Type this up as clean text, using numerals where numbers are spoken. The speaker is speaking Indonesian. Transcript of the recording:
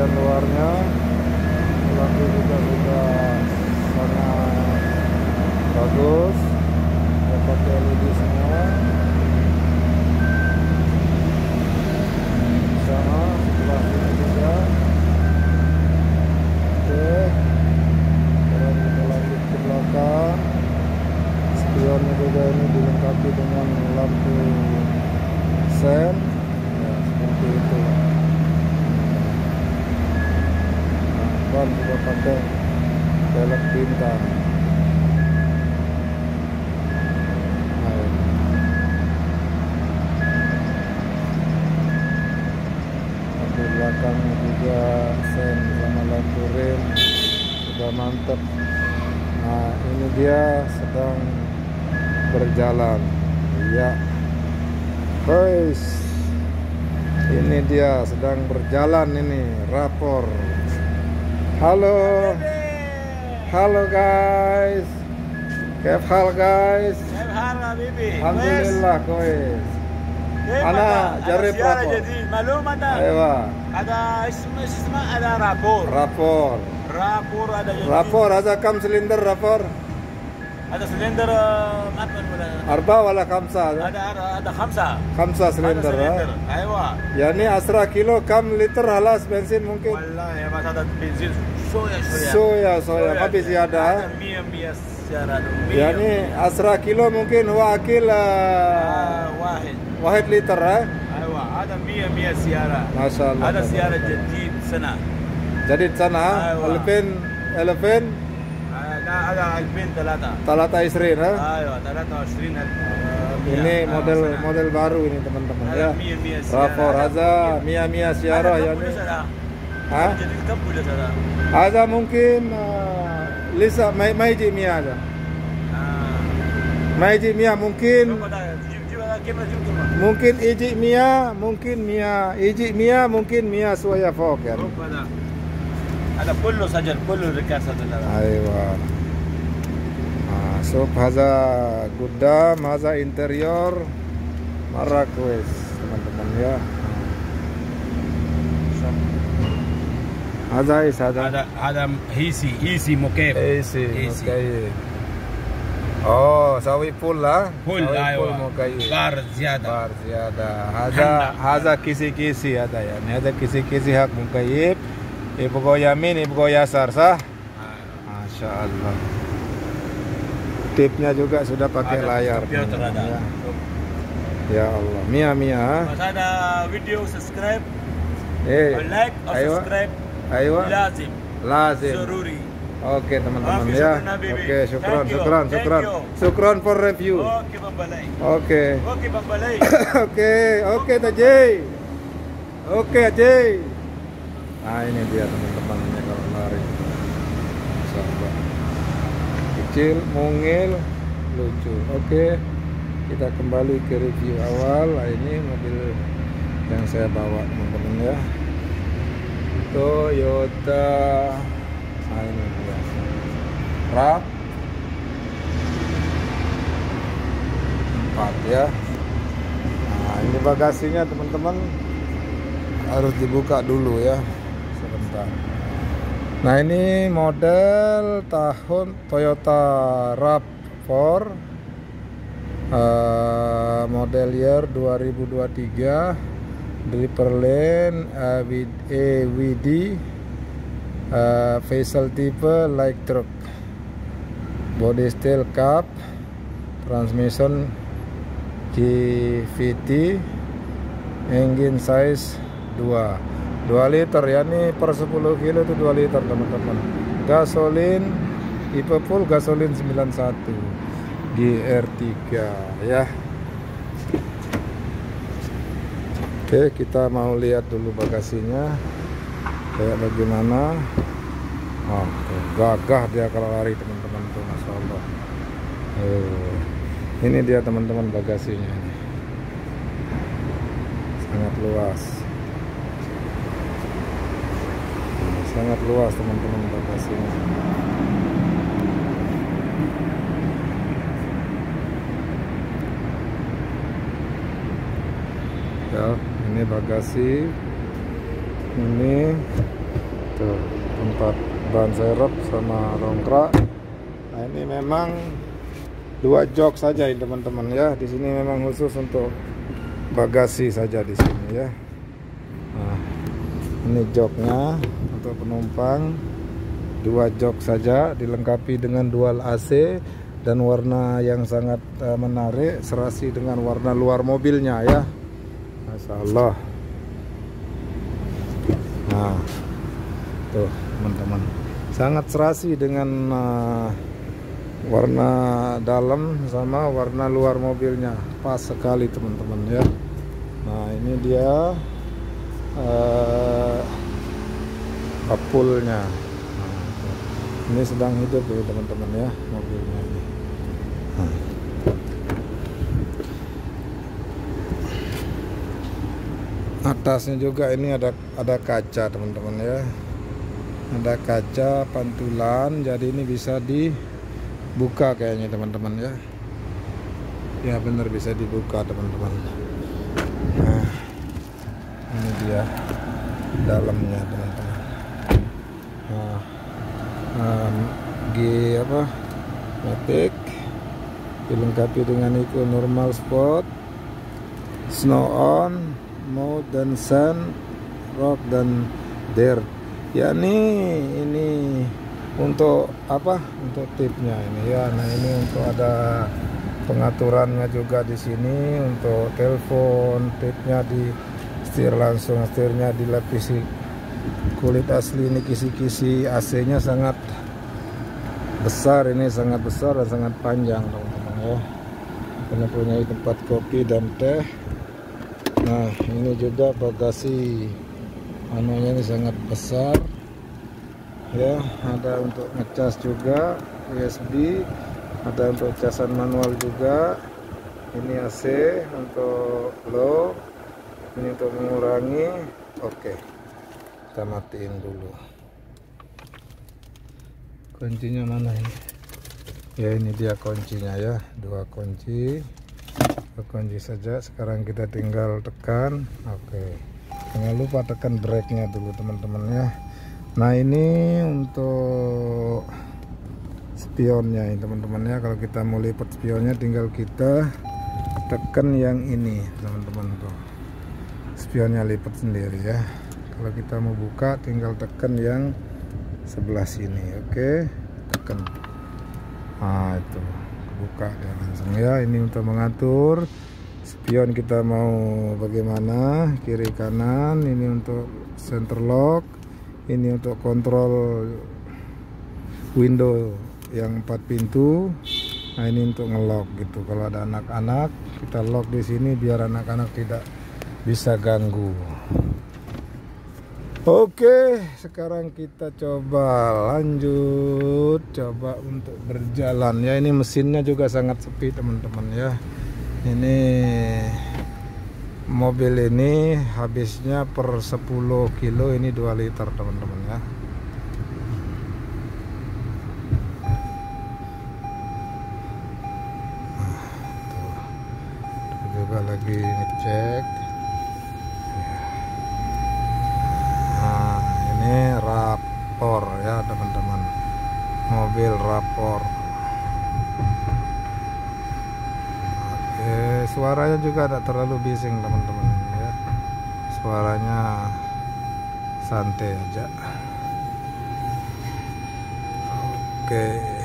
bagian luarnya lampu juga sudah sangat bagus, pakai LED semua. Sama sebelah sini juga. Oke, sekarang kita lanjut ke belakang. Spionnya juga ini dilengkapi dengan lampu sen, ya, seperti itu. Ban juga pakai velg bintang. Lampu belakangnya juga sen sama lampu rem sudah mantap. Nah, ini dia sedang berjalan, ya guys, ini dia sedang berjalan ini rapor. Halo guys, kif hal guys? Alhamdulillah guys. Ana jarib rapor. Aywa. Ada اسمه ada rapor. Rapor ada jadi. Rapor ada kam silinder rapor? Ada silinder Arba wala khamsa? ada khamsa silinder. Aywa. Yani 10 kilo kam liter halas bensin mungkin? Wallah ya mas ada bensin soya ma ziyada. 100 سيارة. Yani 10 kilo mungkin huwa akil واحد لتر. أيوة هذا 100 سيارة. ما شاء الله. هذا سيارة جديد سنة. جديد سنة. أيوة. 2000 لا هذا 2003. 23 ha? أيوة 23. Ini model baru ini teman-teman ya. 100 Rapor ada 100 سيارة yani. Ha? Jadi kamu boleh salah. Ada mungkin lisa ما يجي 100 ada. ما يجي 100 mungkin iji 100 mungkin 100 شوية فوق يعني. هذا كله سجل كله ركاب سجل. أيوة. شوف هذا قدام هذا interior مرة كويس teman-teman ya. هذا هيسي مكيف. مكيف. Oh, sawi full lah. Full مكيف. بار زيادة. هذا kisi-kisi ada ya. Ini ada kisi-kisi hak mukayib. Ibu go yamin, ibu go yasar sah. Masya Allah. Tipnya juga sudah pakai layar. Ya Allah, Mia. Mas ada video subscribe, like, ayo. subscribe. Ayo. Lazim. Zaruri. Oke teman-teman ya. Oke, syukran for review. Oke Bambalai. Oke. Oke Bambalai. Oke Tajay. Oke Ajay. Nah ini dia teman-teman ini kalau lari. Sahabat. Kecil, mungil, lucu. Oke. Kita kembali ke review awal. Nah, ini mobil yang saya bawa teman-teman ya. Toyota. Nah ini dia. RAV 4 ya. Nah ini bagasinya teman-teman harus dibuka dulu ya sebentar. Nah ini model tahun Toyota RAV4 model year 2023, driver lane AWD, facial type like truck, body style cup, transmission GVT, engine size 2 liter ya, nih per 10 kilo itu 2 liter teman-teman. Gasolin tipe full gasolin 91 GR3 ya. Oke, kita mau lihat dulu bagasinya kayak bagaimana. Oh, gagah dia kalau lari teman-teman tuh, Masya Allah. Ini dia teman-teman bagasinya ini. Sangat luas. Sangat luas teman-teman bagasinya. Ya, ini bagasi Ini tuh tempat ban serep sama dongkrak. Nah ini memang 2 jok saja ini teman-teman ya. Di sini memang khusus untuk bagasi saja di sini ya. Nah, ini joknya untuk penumpang, 2 jok saja, dilengkapi dengan dual AC dan warna yang sangat menarik, serasi dengan warna luar mobilnya ya. Masya Allah. Nah, tuh teman-teman, sangat serasi dengan warna dalam sama warna luar mobilnya, pas sekali teman-teman ya. Nah ini dia kapulnya. Nah, ini sedang hidup ya teman-teman ya mobilnya ini. Nah. Atasnya juga ini ada kaca teman-teman ya, ada kaca pantulan, jadi ini bisa dibuka kayaknya teman-teman ya. Ya benar, bisa dibuka teman-teman. Nah ini dia dalamnya teman-teman. Nah, matic dilengkapi dengan Eco Normal Sport, Snow On, Mode dan Sun, Rock dan Dirt. Ya ini untuk apa? Untuk tipnya ini ya. Nah ini untuk ada pengaturannya juga di sini untuk telepon. Tipnya di setir langsung, setirnya dilapisi kulit asli. Ini kisi-kisi AC-nya sangat besar, ini sangat besar dan sangat panjang teman-teman ya. Punya tempat kopi dan teh. Nah ini juga bagasi anunya ini sangat besar ya, ada untuk ngecas juga USB, ada untuk casan manual juga. Ini AC untuk low, ini untuk mengurangi. Oke, kita matiin dulu. Kuncinya mana ini? Ya ini dia kuncinya ya, 2 kunci. Kunci saja. Sekarang kita tinggal tekan. Oke, jangan lupa tekan brake-nya dulu teman-teman ya. Nah ini untuk spionnya ini teman-teman ya. Kalau kita mau lipat spionnya tinggal kita tekan yang ini teman-teman tuh, spionnya lipat sendiri ya. Kalau kita mau buka tinggal tekan yang sebelah sini. Oke, tekan. Nah itu buka dia langsung ya. Ini untuk mengatur spion kita mau bagaimana, kiri kanan. Ini untuk center lock, ini untuk kontrol window yang 4 pintu. Nah ini untuk ngelock gitu. Kalau ada anak-anak kita lock di sini biar anak-anak tidak bisa ganggu. Oke, sekarang kita coba lanjut, coba untuk berjalan ya. Ini mesinnya juga sangat sepi teman-teman ya. Ini mobil ini habisnya per 10 kilo ini 2 liter teman-teman ya. Nah, juga lagi ngecek. Rapor ya teman-teman, mobil rapor. Oke, suaranya juga tidak terlalu bising teman-teman ya, suaranya santai aja. Oke.